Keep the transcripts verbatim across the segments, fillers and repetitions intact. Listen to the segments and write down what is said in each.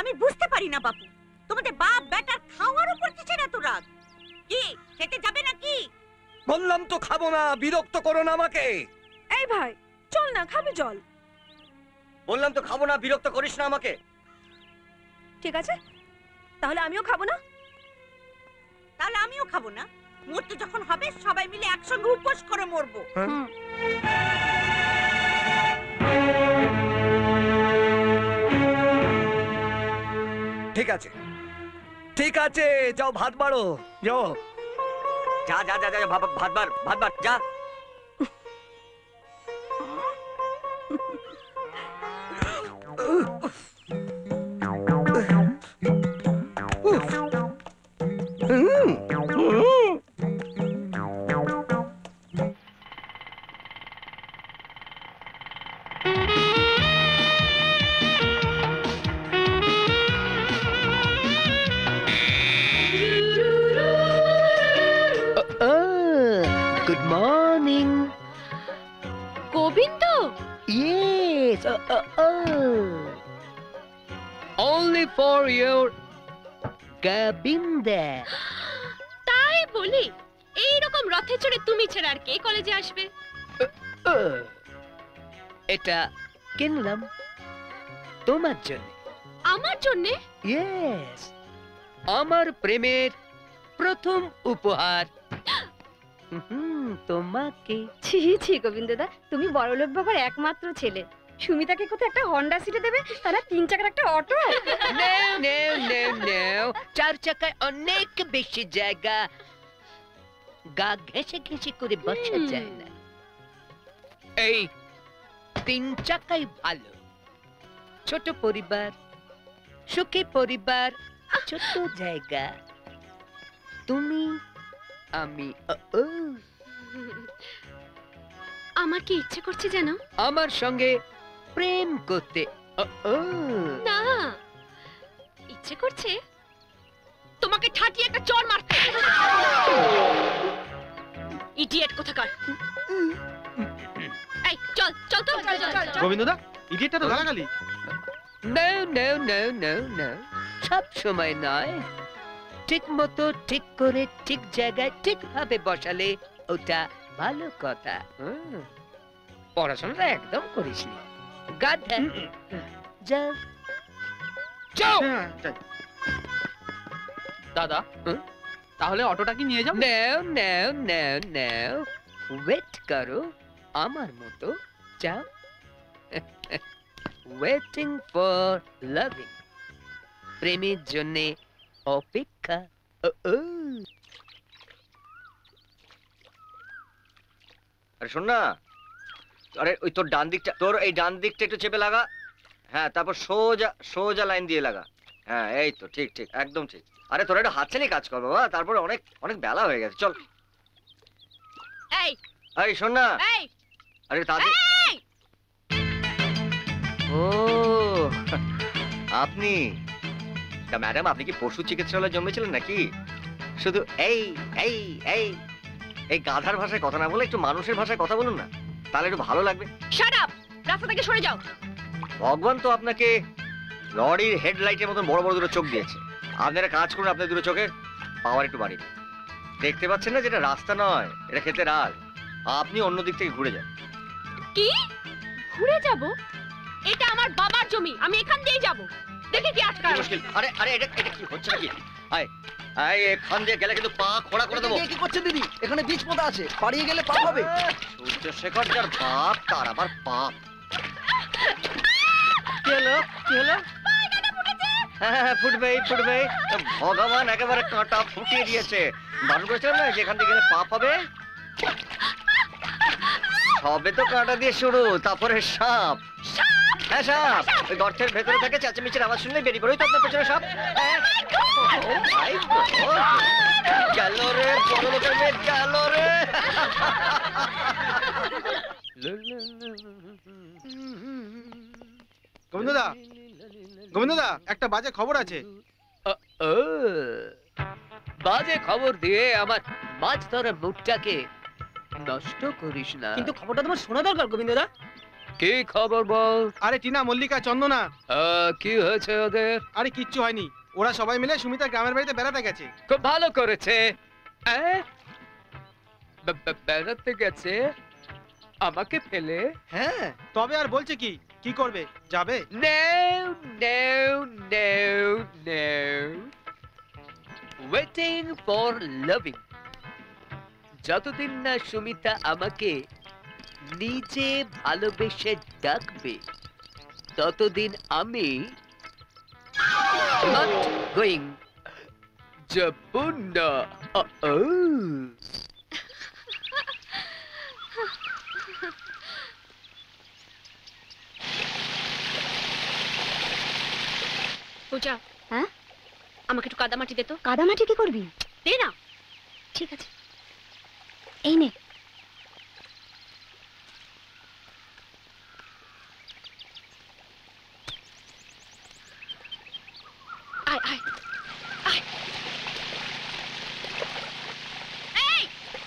আমি বুঝতে পারি না বাপু, তোমাদের বাপ বেটার খাওয়ার উপর কিসের এত রাগ? কি খেতে যাবে নাকি? বললাম তো খাবো না, বিরক্ত করো না আমাকে। এই ভাই চল না, খাবি চল। বললাম তো খাবো না, বিরক্ত করিস না আমাকে। ঠিক আছে, তাহলে আমিও খাবো না। তাহলে আমিও খাবো না। মরতে যখন হবে সবাই মিলে একসঙ্গে উপোস করে মরবো। ঠিক আছে ঠিক আছে, যাও ভাত বাড়ো, যাও। যা যা যা যা ভাত ভাত বার ভাত বার যা। Good morning. Govinda? Yes. Uh, uh, uh. Only for your Govinda. তাই বলি, এই রকম রথে চড়ে তুমি ছাড়া আর কে কলেজে আসবে? Uh, এটা কিনলাম তোমার জন্য। আমার জন্য? Yes. আমার প্রেমের প্রথম উপহার হুম তোমাকে। ছি ছি গোবিন্দদা, তুমি বড়লোক বাবার একমাত্র ছেলে। সুমিতাকে কোথায় একটা হন্ডা সিটে দেবে, তারা তিন চাকার একটা অটো? নাও নাও নাও নাও, চার চাকায় অনেক বেশি জায়গা, গা ঘেঁষে ঘেঁষে করে বসা যায় না। এই তিন চাকাই ভালো। ছোট পরিবার, সুখী পরিবার, ছোট জায়গা, তুমি আমি। আমার কি ইচ্ছে করছে জানো? আমার সঙ্গে প্রেম করতে। না, ইচ্ছে করছে তোমাকে ঠাটিয়ে একটা চড় মারতে। ইডিয়েট কোথাকার। এই চল চল তো। গোবিন্দদা, ইডিয়েটটা তো গালাগালি। No, no, no, no, no. সব সময় নয়, ঠিক মতো ঠিক করে ঠিক জায়গায় ঠিকভাবে বসালে ওটা ভালো কথা। পড়াশোনাটা একদম করিসনি গাধা। যা যাও। দাদা, তাহলে অটোটা কি নিয়ে যাও? নাও নাও নাও নাও, ওয়েট করো আমার মতো। যাও। ওয়েটিং ফর লাভিং, প্রেমের জন্য অপেক্ষা। আরে শোন না, আরে ওই তোর ডান দিকটা, তোর এই ডান দিকটা একটু চেপে লাগা। হ্যাঁ, তারপর সোজা সোজা লাইন দিয়ে লাগা। হ্যাঁ এই তো, ঠিক ঠিক একদম ঠিক। আরে তোর একটা হাত চালিয়ে কাজ কর বাবা, তারপরে অনেক অনেক বেলা হয়ে গেছে, চল। এই এই শোন না, এই আরে তাদের। ও আপনি তা ম্যাডাম, আপনি কি পশু চিকিৎসালয়ে জন্মেছিলেন নাকি? শুধু এই এই এই এই গাধার ভাষায় কথা না বলে একটু মানুষের ভাষায় কথা বলুন না, তাহলে একটু ভালো লাগবে। শাট আপ, রাস্তা থেকে সরে যাও। ভগবান তো আপনাকে লরির হেডলাইটের মতন বড় বড় দুটো চোখ দিয়েছে। আপনারা কাজ করুন, আপনার দুটো চোখের পাওয়ার একটু বাড়িয়ে। দেখতে পাচ্ছেন না যেটা রাস্তা নয়, এটা খেতে রাল। আপনি অন্য দিক থেকে ঘুরে যান। কি ঘুরে যাব? এটা আমার বাবার জমি, আমি এখান দিয়েই যাব। দেখে কি আটকা মুশকিল। আরে আরে এটা এটা কি হচ্ছে নাকি? আয় আয়, এখান দিয়ে গেলে কিন্তু পা খোড়া করে দেবো। কি করছে দিদি? এখানে বীজ পোতা আছে, পাড়িয়ে গেলে পাপ হবে। সূর্যশেখর যার বাপ, তার আবার পাপ। কি হলো কি হলো? হ্যাঁ হ্যাঁ, ফুটবেই ফুটবেই। ভগবান একেবারে কাঁটা ফুটিয়ে দিয়েছে। বারণ করেছিলাম না যেখান দিয়ে গেলে পাপ হবে। সবে তো কাঁটা দিয়ে শুরু, তারপরে সাপ। হ্যাঁ সাপ, ওই গর্তের ভেতরে থাকে, চেঁচামেচির আওয়াজ শুনলে বেরিয়ে পড়োই তো আপনার পেছনে সাপ। গেল রে বড় লোকের মেয়ে, গেল রে। গোবিন্দদা, গোবিন্দদা, একটা বাজে খবর আছে। বাজে খবর দিয়ে আমার মাছ ধরার মুডটাকে নষ্ট করিস না। কিন্তু খবরটা তোমার শোনা দরকার গোবিন্দদা। কি খবর বল? আরে টিনা, মল্লিকা, চন্দনা। আহ, কি হয়েছে ওদের? আরে কিচ্ছু হয়নি, ওরা সবাই মিলে সুমিতা গ্রামের বাড়িতে বেড়াতে গেছে। খুব ভালো করেছে। আহ? বে- বে- বেড়াতে গেছে আমাকে ফেলে? হ্যাঁ, তবে আর বলছে কি, কি করবে, যাবে? No, no, no, no. Waiting for loving. যতদিন না সুমিতা আমাকে নিজে ভালোবেসে ডাকবে ততদিন আমি not going. যাব না। Uh-oh. পূজা, হ্যাঁ? আমাকে একটু কাদামাটি দে তো। কাদামাটি কি করবি? দে না। ঠিক আছে, এই নে। আয় আয় আয়। এই!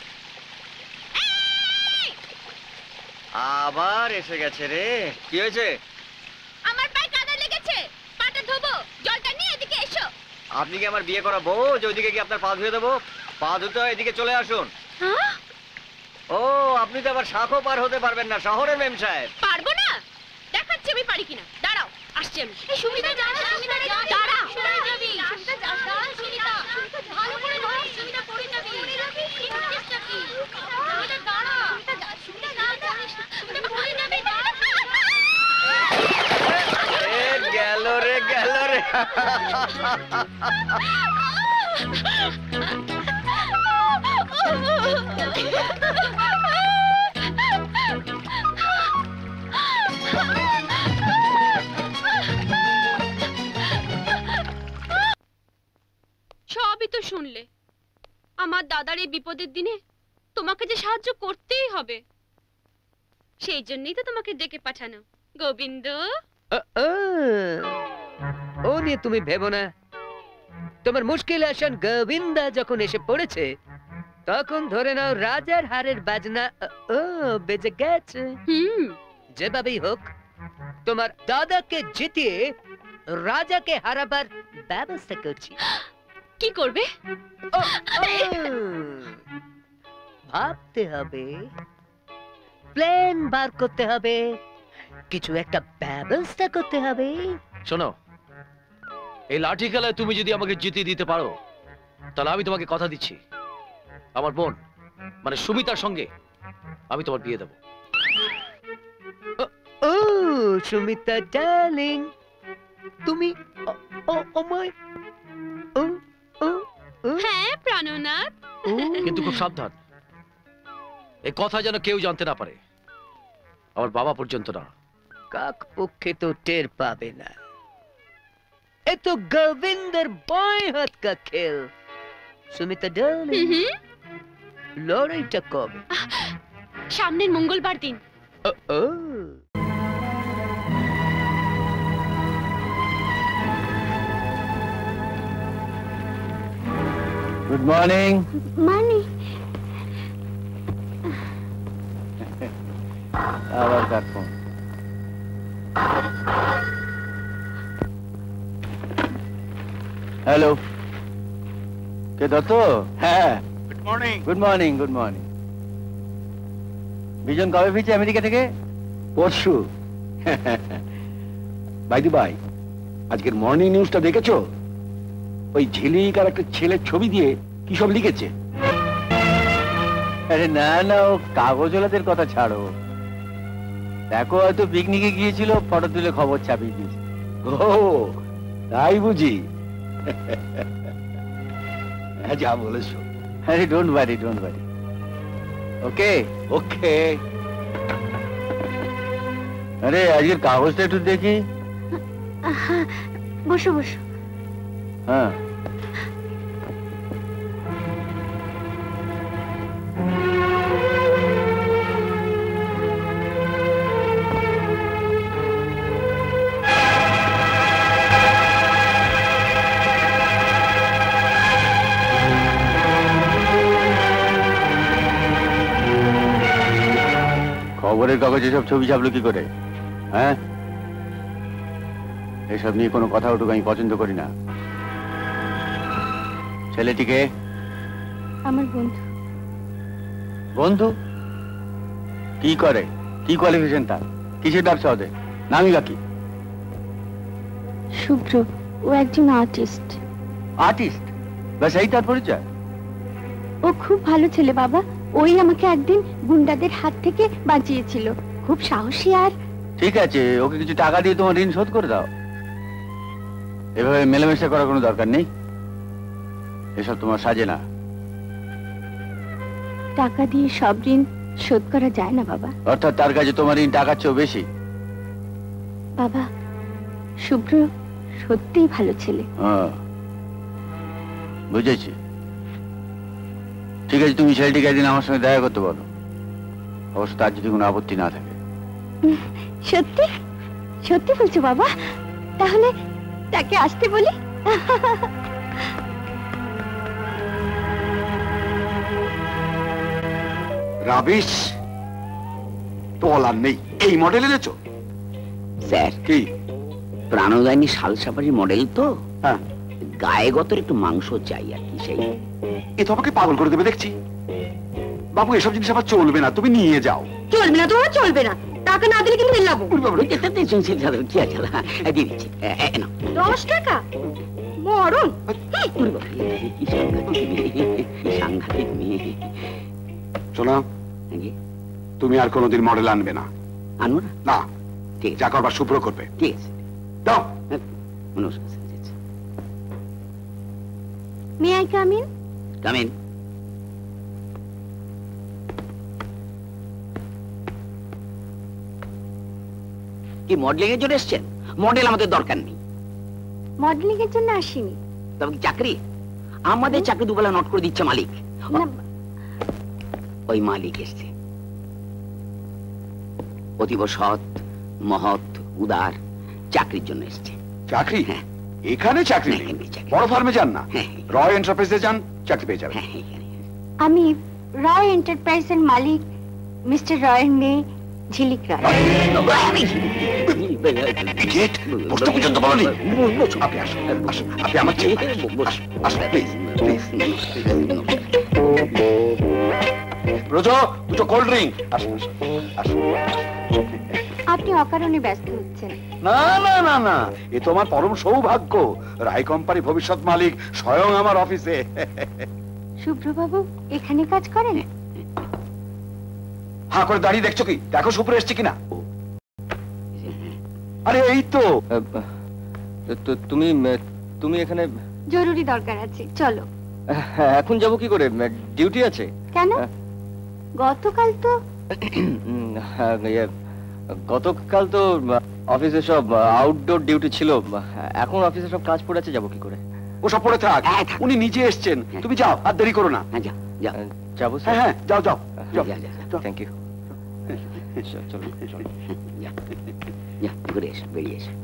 এই! আবার এসে গেছে রে, কি হয়েছে? আমার পায়ে কাদা লেগেছে, পাটা ধোবো, জলটা নিয়ে এদিকে এসো। আপনি কি আমার বিয়ে করা বউ যে ওইদিকে কি আপনার পা ধুয়ে দেবো? পা ধুতে হয় এদিকে চলে আসুন। হ্যাঁ? ও, আপনি তো আবার শাখও পার হতে পারবেন না, শহরের মেম সাহেব। পারবো না, দেখাচ্ছি আমি পারি কিনা। দাঁড়াও, আসছি আমি। এই সুমিতা, দাঁড়া, সুমিতা, দাঁড়া। পড়ে যাবি, সুমিতা, দাঁড়া, সুমিতা, ভালো করে ধর, সুমিতা, পড়ে যাবি। পড়ে যাবি, চেষ্টা কি? সুমিতা, দাঁড়া, সুমিতা, দাঁড়া, সুমিতা, পড়ে যাবি, দাঁড়া। এ গেল রে, গেল রে। সবই তো শুনলে। আমার দাদার এই বিপদের দিনে তোমাকে যে সাহায্য করতেই হবে, সেই জন্যই তো তোমাকে ডেকে পাঠানো। গোবিন্দ, Uh-uh. ও নিয়ে তুমি ভেবো না। তোমার মুশকিল আসান গোবিন্দা যখন এসে পড়েছে তখন ধরে নাও রাজার হারের বাজনা ও বেজে গেছে। হুম, যেভাবেই হোক তোমার দাদাকে জিতিয়ে রাজাকে হারাবার ব্যবস্থা করছি। কি করবে? ও, ও, ভাবতে হবে, প্ল্যান বার করতে হবে, কিছু একটা ব্যবস্থা করতে হবে। শোনো, এই লাঠি খেলায় তুমি যদি আমাকে জিতিয়ে দিতে পারো তাহলে আমি তোমাকে কথা দিচ্ছি, আমার বোন মানে সুমিতার সঙ্গে আমি তোমার বিয়ে দেবো। ও সুমিতা ডার্লিং, তুমি ও- ও- আমায় ও ও ও হ্যাঁ প্রাণনাথ। ও। কিন্তু খুব সাবধান, এই কথা যেন কেউ জানতে না পারে, আমার বাবা পর্যন্ত না। কাক পক্ষে তো টের পাবে না, এ তো গোবিন্দর বাঁয়ে হাত কা খেল। সুমিতা ডার্লিং, হুম হুম, লড়াইটা কবে? সামনের মঙ্গলবার দিন। ও ও গুড মর্নিং। মানে আবার কার ফোন? হ্যালো, কে দত্ত? হ্যাঁ, good morning. Good morning, good morning. Bijon কবে ফিরছে আমেরিকা থেকে? পরশু। বাইদি ভাই, আজকের মর্নিং নিউজটা দেখেছো? ওই ঝিলিক আর একটা ছেলের ছবি দিয়ে কি সব লিখেছে। আরে না না, ও কাগজওয়ালাদের কথা ছাড়ো। দেখো, হয়তো পিকনিকে গিয়েছিল, ফটো তুলে খবর ছাপিয়ে দিয়েছে। ও তাই বুঝি? হ্যাঁ, যা বলেছো। আরে ডোন্ট ওয়ারি, ডোন্ট ওয়ারি। ওকে ওকে। আরে আজকের কাগজটা একটু দেখি। বসো বসো। হ্যাঁ, খবর খবরের কাগজে সব ছবি ছাপলো কি করে? হ্যাঁ, এসব নিয়ে কোনো কথা উঠুক আমি পছন্দ করি না। ছেলেটিকে আমার বন্ধু। বন্ধু? কি করে, কি কোয়ালিফিকেশন তার, কিসের ব্যবসা ওদের, নামই বা কি? শুভ্র, ও একজন আর্টিস্ট। আর্টিস্ট? ব্যাস এই তার পরিচয়? ও খুব ভালো ছেলে বাবা, ওই আমাকে একদিন গুন্ডাদের হাত থেকে বাঁচিয়েছিল। খুব সাহসী। আর ঠিক আছে, ওকে কিছু টাকা দিয়ে তোমার ঋণ শোধ করে দাও। এভাবে মেলামেশা করার কোনো দরকার নেই, এসব তোমার সাজে না। টাকা দিয়ে সব ঋণ শোধ করা যায় না বাবা। অর্থাৎ তার কাছে তোমার ঋণ টাকার চেয়েও বেশি? বাবা, শুভ্র সত্যিই ভালো ছেলে। হ্যাঁ, বুঝেছি। ঠিক আছে, তুমি ছেলেটিকে একদিন আমার সঙ্গে দেখা করতে বলো, অবশ্য তার যদি কোনো আপত্তি না থাকে। সত্যি সত্যি বলছো বাবা? তাহলে তাকে আসতে বলি। রাবিশ, তো বলার নেই। এই মডেল এনেছো? স্যার কি প্রাণদায়নী শাল সাফারি মডেল তো, হ্যাঁ, গায়ে গতর একটু মাংস চাই আর কি। সেই এ তো আমাকে পাগল করে দেবে দেখছি। বাবু, এসব জিনিস আবার চলবে না, তুমি নিয়ে যাও। চলবে না তো চলবে না, টাকা না দিলে কিন্তু লাবো। দশ টাকা মরণ। সাংঘাতিক মেয়ে। শোনো, তুমি আর কোনোদিন মডেল আনবে না। আনবো না? না, ঠিক যা করবার শুভ্র করবে। ঠিক আছে, দাও। নমস্কার। May I come in? Come in. কি মডেলিং এর জন্য এসছেন? মডেল আমাদের দরকার নেই। মডেলিং এর জন্য আসিনি। তবে কি চাকরি? আমাদের চাকরি দুবেলা নোট করে দিচ্ছে মালিক। ওই মালিক এসছে, অতীব সৎ, মহৎ, উদার, চাকরির জন্য এসছে। চাকরি? হ্যাঁ। এখানে চাকরি নেই? বড় ফার্মে যান না, রয় এন্টারপ্রাইজে যান, চাকরি পেয়ে যাবেন। আমি রয় এন্টারপ্রাইজের মালিক মিস্টার রয়ের মেয়ে ঝিলিক রায়। গেট বসতে পর্যন্ত বলনি? আপনি আসুন, আসুন, আপনি আমার ছেলে, আসুন প্লিজ, প্লিজ। রোজো, দুটো কোল্ড ড্রিঙ্ক। আসুন, আসুন। আপনি অকারণে ব্যস্ত হচ্ছেন। না না না না, এ তো আমার পরম সৌভাগ্য। রায় কোম্পানি ভবিষ্যৎ মালিক স্বয়ং আমার অফিসে। শুভ্রবাবু এখানে কাজ করেন? হ্যাঁ করে দাঁড়িয়ে দেখছো কি? দেখো শুভ্র এসছে কিনা। আরে এই তো। তুমি তুমি এখানে? জরুরি দরকার আছে, চলো। এখন যাব কি করে? ডিউটি আছে। কেন? গতকাল তো গতকাল তো অফিসে সব আউটডোর ডিউটি ছিল, এখন অফিসে সব কাজ পড়ে আছে, যাবো কি করে? ও সব পড়ে থাক, উনি নিজে এসছেন, তুমি যাও, আর দেরি করো না। যাবো? হ্যাঁ হ্যাঁ, যাও যাও। Thank you. চলো চলো, ঘুরে এসো, বেরিয়ে এসো।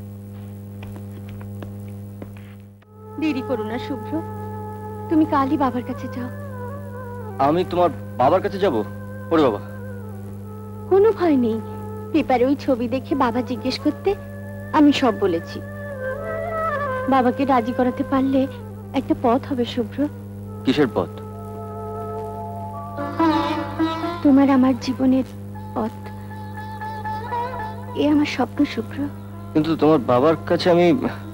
দেরি করো না শুভ্র, তুমি কালই বাবার কাছে যাও। আমি তোমার বাবার কাছে যাব? ওরে বাবা। কোনো ভয় নেই, পেপারে ওই ছবি দেখে বাবা জিজ্ঞেস করতে আমি সব বলেছি। বাবাকে রাজি করাতে পারলে একটা পথ হবে শুভ্র। কিসের পথ? তোমার আমার জীবনের পথ, এ আমার স্বপ্ন শুভ্র। কিন্তু তোমার বাবার কাছে আমি।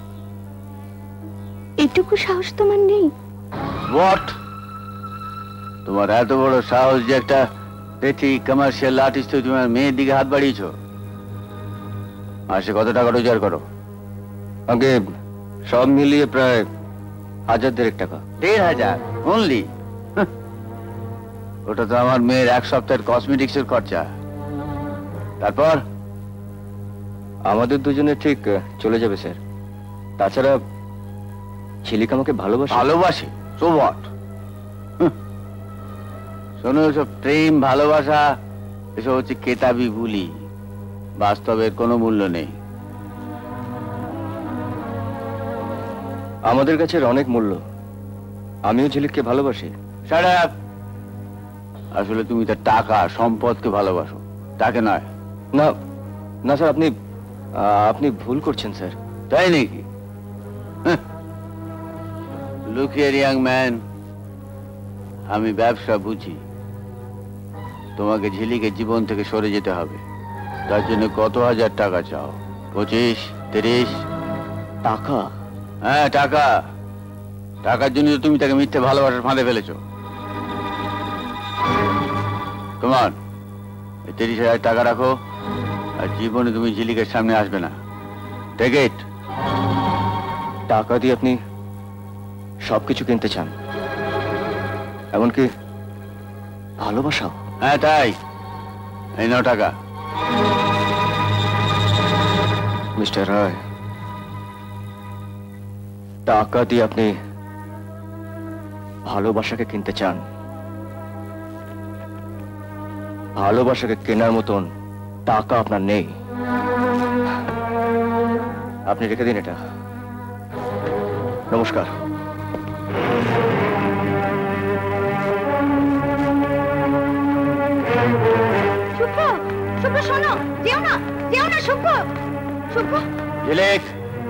এটুকু সাহস তোমার নেই? হোয়াট? তোমার এত বড় সাহস যে একটা পেটি কমার্শিয়াল আর্টিস্ট তোমার মেয়ের দিকে হাত বাড়িয়েছ? মাসে কত টাকা রোজগার করো? আগে সব মিলিয়ে প্রায় হাজার দেড়েক টাকা। দেড় হাজার অনলি? ওটা তো আমার মেয়ের এক সপ্তাহের কসমেটিক্স এর খরচা। তারপর? আমাদের দুজনে ঠিক চলে যাবে স্যার। তাছাড়া ঝিলিক আমাকে ভালোবাসে। ভালোবাসে? So what? শোনো, সব প্রেম ভালোবাসা এসব হচ্ছে কেতাবি বুলি, বাস্তবের কোনো মূল্য নেই। আমাদের কাছে অনেক মূল্য। আমিও ঝিলিককে ভালোবাসি। Shut up! আসলে তুমি তার টাকা সম্পদকে ভালোবাসো, তাকে নয়। না না স্যার, আপনি আহ, আপনি ভুল করছেন স্যার। তাই নাকি? লুক হিয়ার ইয়াং ম্যান, আমি ব্যবসা বুঝি। তোমাকে ঝিলিকের জীবন থেকে সরে যেতে হবে। তার জন্য কত হাজার টাকা চাও? পঁচিশ, তিরিশ? টাকা? হ্যাঁ টাকা। টাকার জন্য তো তুমি তাকে মিথ্যে ভালোবাসার ফাঁদে ফেলেছো। কমান, এই তিরিশ হাজার টাকা রাখো, আর জীবনে তুমি ঝিলিকের সামনে আসবে না। Take it. টাকা দিয়ে আপনি সবকিছু কিনতে চান, এমনকি ভালোবাসাও? হ্যাঁ তাই। এই নাও টাকা। মিস্টার রায়, টাকা দিয়ে আপনি ভালোবাসাকে কিনতে চান, ভালোবাসাকে কেনার মতন টাকা আপনার নেই। আপনি রেখে দিন এটা। নমস্কার। শুভ, শুভ শোনো, যেও না, যেও না শুভ, শুভ। ঝিলিক,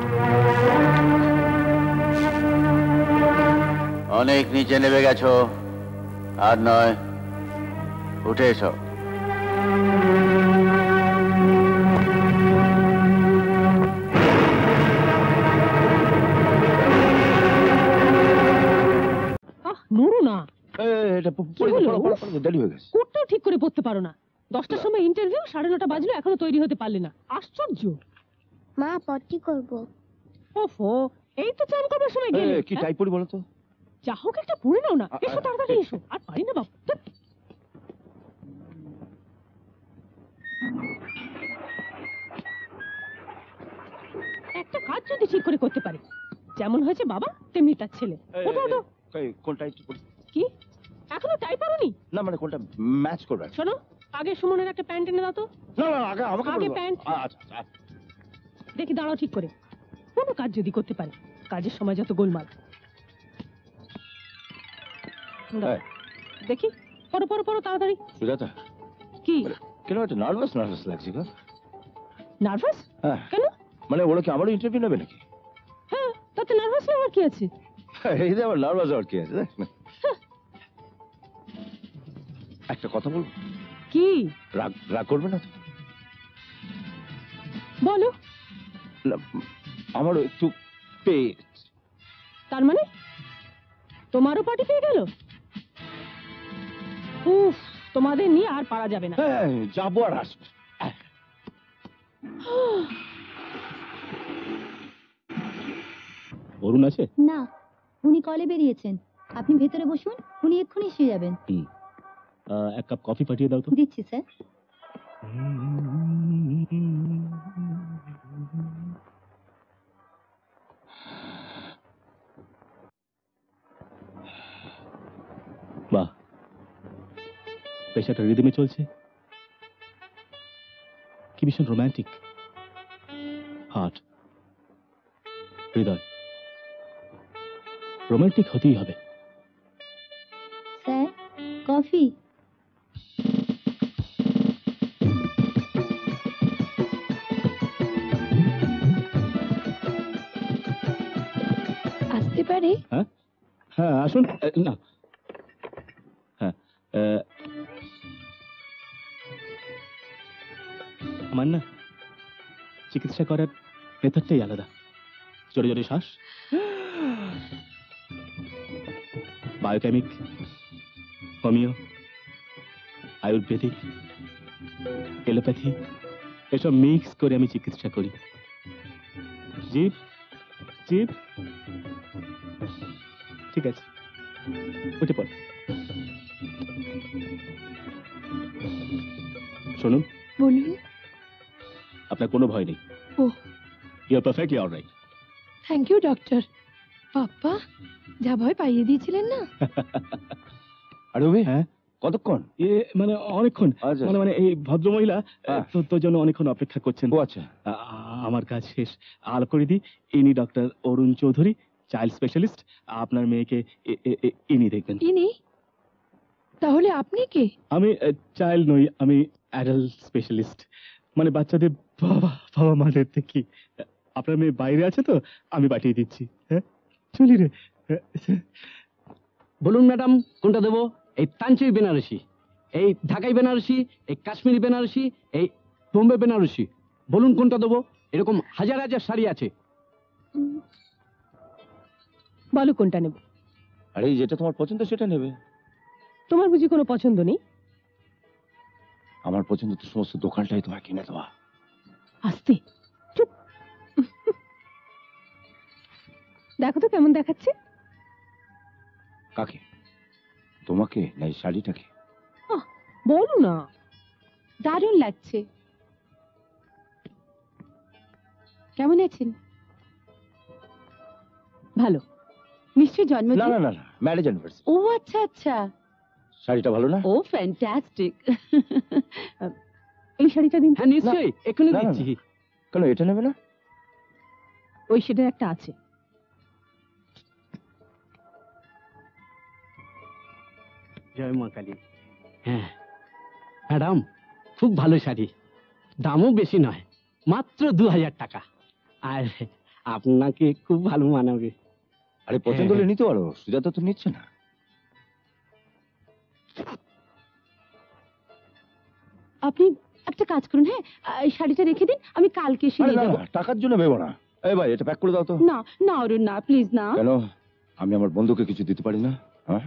অনেক নিচে নেমে গেছো, আর নয়, উঠে এসো। নুরু না, এটা দেরি হয়ে গেছে। কোটটাও ঠিক করে পড়তে পারো না। দশটার সময় ইন্টারভিউ, সাড়ে নটা বাজলো এখনো তৈরি হতে পারলে না। আশ্চর্য। মা পটি করব। ওফো, এই তো চান করবার সময় গেলে। কি টাই পরি বলো তো? যা হোক একটা পড়ে নাও না। এসো তাড়াতাড়ি এসো। আর পারি না বাবু। একটা কাজ যদি ঠিক করে করতে পারে, যেমন হয়েছে বাবা তেমনি তার ছেলে। ওঠো ওঠো। কোনটা কি এখনো টাই পরোনি? না মানে কোনটা ম্যাচ করবে? শোনো, আগে সুমনের একটা প্যান্ট এনে দাও তো। না না আগে আমাকে আগে প্যান্ট। আচ্ছা দেখি দাঁড়াও ঠিক করে। কোনো কাজ যদি করতে পারে, কাজের সময় যত গোলমাল। দেখি পরো পরো পরো তাড়াতাড়ি। সুজাতা, কি কেন একটা নার্ভাস নার্ভাস লাগছে গো? নার্ভাস? হ্যাঁ। কেন? মানে ওরা কি আমারও ইন্টারভিউ নেবে নাকি? হ্যাঁ, তাতে নার্ভাস হওয়ার কি আছে? এই যে আমার নার্ভাস হওয়ার কি আছে? একটা কথা বলবো? কি? রাগ রাগ করবে না তো? বলো। আমারও একটু পেয়ে। তার মানে তোমারও পার্টি পেয়ে গেল? উফ, তোমাদের নিয়ে আর পারা যাবে না। হ্যাঁ, যাবো আর আসবো। অরুণ আছে? না, উনি কলে বেরিয়েছেন। আপনি ভেতরে বসুন, উনি এক্ষুনি এসে যাবেন। এক কাপ কফি পাঠিয়ে দাও তো। দিচ্ছি স্যার। বাহ, পেশাটা রিদমে চলছে, কি ভীষণ রোম্যান্টিক। হার্ট, হৃদয় রোম্যান্টিক হতেই হবে। Sir, coffee. আসতে পারি? হ্যাঁ হ্যাঁ আসুন। না হ্যাঁ, আমার না চিকিৎসা করার মেথডটাই আলাদা। জোরে জোরে শ্বাস, বায়োকেমিক, হোমিও, আয়ুর্বেদিক, এলোপ্যাথি এসব মিক্স করে আমি চিকিৎসা করি। জীব জীব ঠিক আছে, উঠে পড়। শুনুন। বলুন। আপনার কোনো ভয় নেই। Oh, you are perfectly alright. Thank you doctor. পাপ্পা, যা ভয় পাইয়ে দিয়েছিলেন না। আরে ওই হ্যাঁ, কতক্ষণ? এ মানে অনেকক্ষণ। মানে মানে এই ভদ্রমহিলা তোর জন্য অনেকক্ষণ অপেক্ষা করছেন। ও আচ্ছা। আমার কাজ শেষ, আলাপ করে দিই। ইনি doctor Arun Chowdhury, child specialist. আপনার মেয়েকে ইনি দেখবেন। ইনি? তাহলে আপনি কে? আমি চাইল্ড নই, আমি অ্যাডাল্ট স্পেশালিস্ট। মানে বাচ্চাদের বাবা বাবা মাদের দেখি। আপনার মেয়ে বাইরে আছে তো, আমি পাঠিয়ে দিচ্ছি। হ্যাঁ চলি রে। বলুন ম্যাডাম কোনটা দেবো? এই তাঞ্চুই বেনারসি, এই ঢাকাই বেনারসি, এই কাশ্মীরি বেনারসি, এই বোম্বে বেনারসি, বলুন কোনটা দেবো? এরকম হাজার হাজার শাড়ি আছে। বলো কোনটা নেব? আরে যেটা তোমার পছন্দ সেটা নেবে। তোমার বুঝি কোনো পছন্দ নেই? আমার পছন্দ তো সমস্ত দোকানটাই তোমার কিনে দেওয়া। আস্তে চুপ। দেখো তো কেমন দেখাচ্ছে। কাকে? তোমাকে না এই শাড়িটাকে? আহ, বলো না। দারুণ লাগছে। কেমন আছেন? ভালো। নিশ্চয়ই না জন্মদিন। না না না ম্যারেজ অ্যানিভার্সারি। ও আচ্ছা আচ্ছা। শাড়িটা ভালো না? Oh fantastic. এই শাড়িটা দিন। হ্যাঁ নিশ্চয়ই, এক্ষুনি না, না, দিচ্ছি। কেন এটা নেবে না? ওই সেটার একটা আছে। জয় মা কালী। হ্যাঁ ম্যাডাম, খুব ভালো শাড়ি, দামও বেশি নয়, মাত্র দু হাজার টাকা। আর আপনাকে খুব ভালো মানাবে। আরে পছন্দ হলে নিতে পারো, সুজাতা তো নিচ্ছে না। আপনি একটা কাজ করুন, হ্যাঁ এই শাড়িটা রেখে দিন, আমি কালকে এসে আরে নিয়ে না যাবো। না, টাকার জন্য ভেবো না। এই ভাই এটা প্যাক করে দাও তো। না না অরুণ না, প্লিজ না। কেন? আমি আমার বন্ধুকে কিছু দিতে পারি না? হ্যাঁ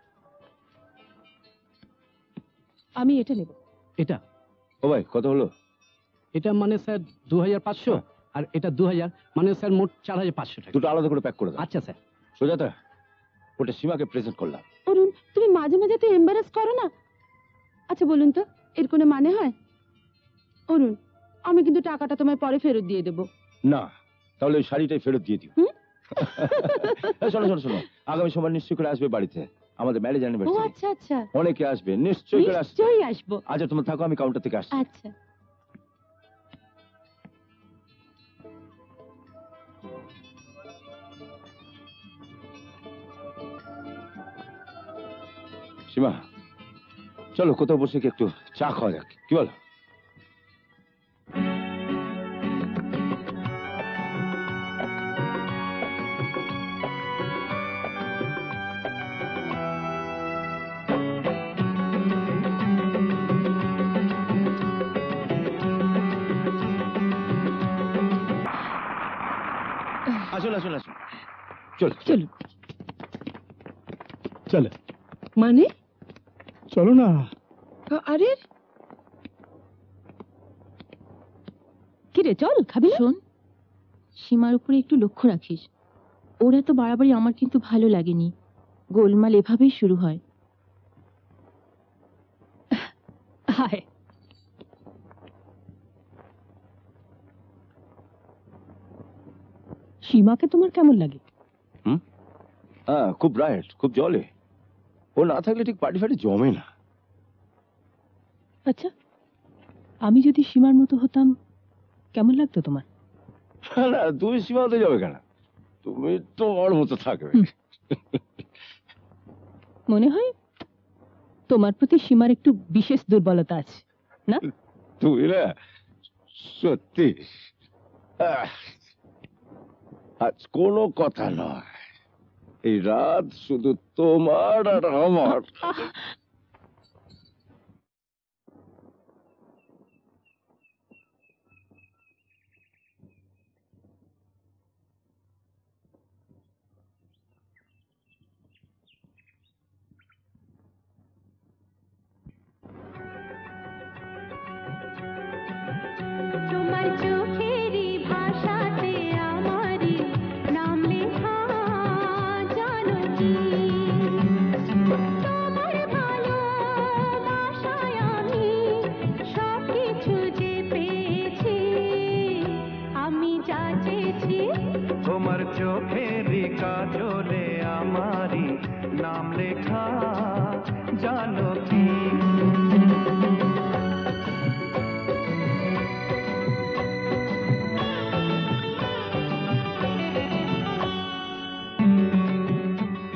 আমি এটা নেব। এটা ও ভাই কত হলো? এটা মানে স্যার দু হাজার পাঁচশো, আর এটা দু হাজার, মানে স্যার মোট চার হাজার পাঁচশো টাকা। দুটো আলাদা করে প্যাক করে দাও। আচ্ছা স্যার। সুজাতা ওটা সীমাকে প্রেজেন্ট করলাম। অরুণ তুমি মাঝে মাঝে তো এম্বারাস করো না। আচ্ছা বলুন তো এর কোনো মানে হয়? অরুণ আমি কিন্তু টাকাটা তোমায় পরে ফেরত দিয়ে দেবো। না তাহলে ওই শাড়িটাই ফেরত দিয়ে দিও। এই শোনো শোনো শোনো, আগামী সোমবার নিশ্চয়ই করে আসবে বাড়িতে, আমাদের ম্যারেজ ও অ্যানিভার্সারি। আচ্ছা আচ্ছা। অনেকে আসবে, নিশ্চয়ই করে আসবে। নিশ্চয়ই আসবো। আচ্ছা তোমরা থাকো, আমি কাউন্টার থেকে আসছি। আচ্ছা। সীমা চলো কোথাও বসে কি একটু চা খাওয়া যাক, কি বলো? আসুন আসুন আসুন, চলো চলো। চলো মানে? চলো না। আরে কি রে, চল খাবি না? শোন, সীমার উপরে একটু লক্ষ্য রাখিস। ওর এত বাড়াবাড়ি আমার কিন্তু ভালো লাগেনি। গোলমাল এভাবেই শুরু হয়। হায় সীমাকে তোমার কেমন লাগে? হুম হ্যাঁ খুব ব্রাইট, খুব জলে। ও না থাকলে ঠিক পার্টি ফার্টি জমে না। আচ্ছা আমি যদি সীমার মতো হতাম কেমন লাগতো তোমার? না তুমি সীমা হতে যাবে কেন? তুমি তোমার মতো থাকবে। মনে হয় তোমার প্রতি সীমার একটু বিশেষ দুর্বলতা আছে না? তুমি না সত্যি আহ, আজ কোনো কথা নয়, এই রাত শুধু তোমার আর আমার। তোমার চোখেরই ভাষাতে আমারই নাম লেখা, জানো কি তোমার ভালোবাসায় আমি সব কিছু যে পেয়েছি, আমি যা চেয়েছি। তোমার চোখেরই কাজলে আমারই নাম লেখা, জানো কি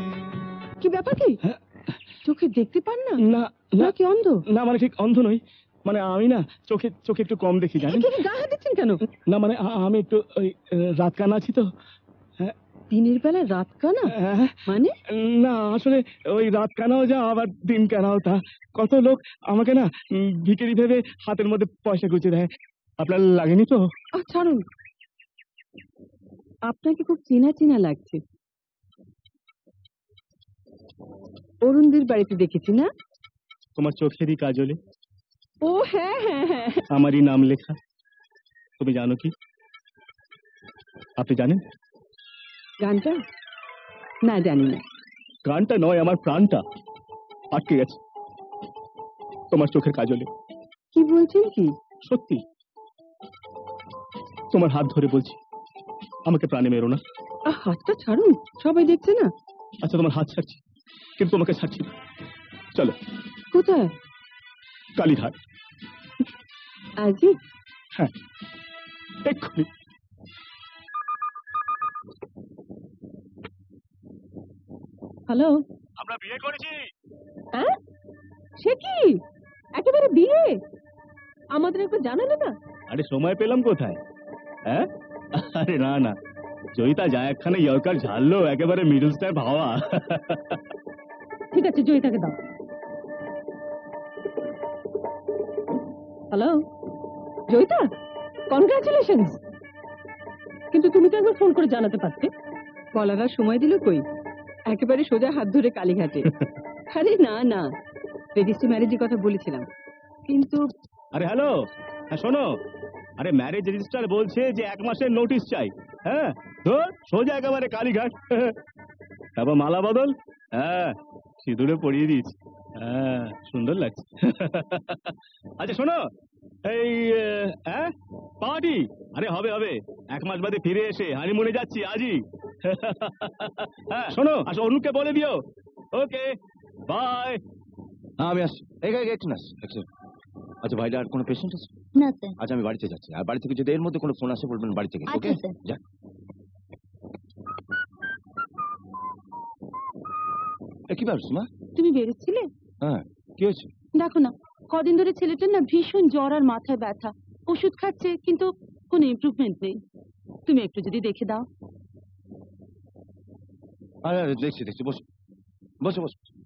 কি ব্যাপার কি? চোখে দেখতে পান না? না না কি অন্ধ? না মানে ঠিক অন্ধ নই, মানে আমি না চোখে চোখে একটু কম দেখি জানেন। গা হাত দিচ্ছেন কেন? না মানে আ- আমি একটু ওই আহ, রাত কানা আছি তো। হ্যাঁ, দিনের বেলা রাত কানা হ্যাঁ, মানে? না আসলে ওই রাত কানাও যা আবার দিন কানাও তা। কত লোক আমাকে না উম, ভিখারি ভেবে হাতের মধ্যে পয়সা গুঁজে দেয়। আপনার লাগেনি তো? আহ, ছাড়ুন, আপনাকে খুব চেনা চেনা লাগছে। অরুণদের বাড়িতে দেখেছি না? তোমার চোখেরই কাজলে ও হ্যাঁ হ্যাঁ হ্যাঁ। আমারই নাম লেখা। তুমি জানো কি? আপনি জানেন গানটা? না জানি না। গানটা নয়, আমার প্রাণটা আটকে গেছে তোমার চোখের কাজলে। কি বলছেন কি? সত্যি, তোমার হাত ধরে বলছি, আমাকে প্রাণে মেরো না। আহ, হাতটা ছাড়ুন, সবাই দেখছে না। আচ্ছা তোমার হাত ছাড়ছি, কিন্তু তোমাকে ছাড়ছি না। চলো। কোথায়? কালীঘাট। আজই? হ্যাঁ, এক্ষুনি। হ্যালো, আমরা বিয়ে করেছি। হ্যাঁ, সে কি একেবারে বিয়ে? আমাদের একবার জানালে না? আরে সময় পেলাম কোথায়? হ্যাঁ, আরে না না, জয়িতা যা একখানে ইয়র্কার ঝাড়লো, একেবারে মিডল স্টার ভাবা। ঠিক আছে, জয়িতাকে দাও। Hello Joyita, congratulations. কিন্তু তুমি তো একবার ফোন করে জানাতে পারতে। বলার আর সময় দিল কই, একেবারে সোজা হাত ধরে কালীঘাটে। আরে না না, রেজিস্ট্রি ম্যারেজের কথা বলেছিলাম, কিন্তু আরে হ্যালো, হ্যাঁ শোনো, আরে ম্যারেজ রেজিস্টার বলছে যে এক মাসের নোটিশ চাই। হ্যাঁ তো সোজা একেবারে কালীঘাট। তারপর মালা বদল, হ্যাঁ সিঁদুরে পরিয়ে দিয়েছি। হ্যাঁ সুন্দর লাগছে। আচ্ছা শোনো, এই আহ, হ্যাঁ পার্টি, আরে হবে হবে, এক মাস বাদে ফিরে এসে হানিমুনে যাচ্ছি আজই। হ্যাঁ শোনো, আচ্ছা অনুকে বলে দিও। Okay bye. হ্যাঁ আমি আসছি, এই এই, একটু না একটু। আচ্ছা ভাইটা আর কোনো পেশেন্ট আছে? না স্যার। আচ্ছা আমি বাড়িতে যাচ্ছি, আর বাড়ি থেকে যদি এর মধ্যে কোনো ফোন আসে বলবেন বাড়ি থেকে। ওকে আচ্ছা, স্যার। যান। এ, কি ভাবছিস মা? তুমি বেরোচ্ছিলে? হ্যাঁ কি হয়েছে? দেখো না, কদিন ধরে ছেলেটার না ভীষণ জ্বর আর মাথায় ব্যথা। ওষুধ খাচ্ছে কিন্তু কোনো ইমপ্রুভমেন্ট নেই। তুমি একটু যদি দেখে দাও। আরে আরে দেখছি দেখছি, বসো বসো বসো।